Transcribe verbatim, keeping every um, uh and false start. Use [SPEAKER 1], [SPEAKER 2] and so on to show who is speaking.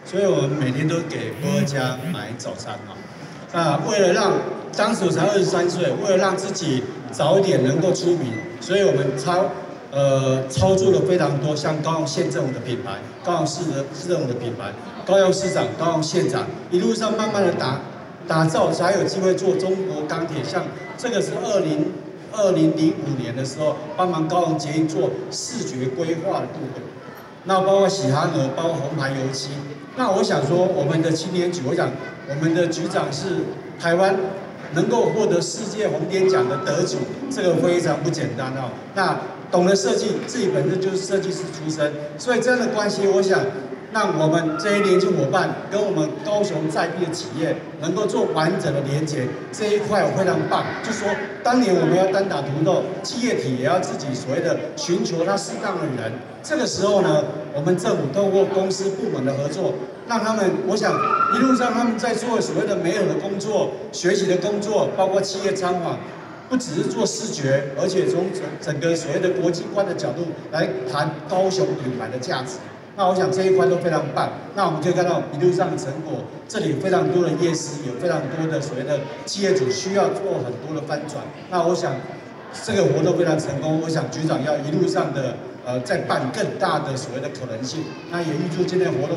[SPEAKER 1] 所以我们每天都给波尔家买早餐啊。那为了让当时我才二十三岁，为了让自己早一点能够出名，所以我们操呃操作了非常多，像高雄县政府的品牌、高雄市的市政府的品牌、高雄市长、高雄县长，一路上慢慢的打打造，才有机会做中国钢铁。像这个是二零二零零五年的时候，帮忙高雄捷运做视觉规划的部分。那包括喜憨儿，包括红牌油漆。那我想说，我们的青年局，我想我们的局长是台湾能够获得世界红点奖的得主，这个非常不简单哦。那懂得设计，自己本身就是设计师出身，所以这样的关系，我想让我们这些年轻伙伴跟我们高雄在地的企业能够做完整的连结，这一块我非常棒。就说当年我们要单打独斗，企业体也要自己所谓的寻求他适当的人。这个时候呢，我们政府透过公司部门的合作，让他们，我想一路上他们在做所谓的美好的工作、学习的工作，包括企业参访。不只是做视觉，而且从整整个所谓的国际观的角度来谈高雄品牌的价值。那我想这一块都非常棒。那我们可以看到一路上的成果，这里有非常多的业师，有非常多的所谓的企业主需要做很多的翻转。那我想这个活动非常成功，我想局长要一路上的呃再办更大的所谓的可能性。那也预祝今天的活动。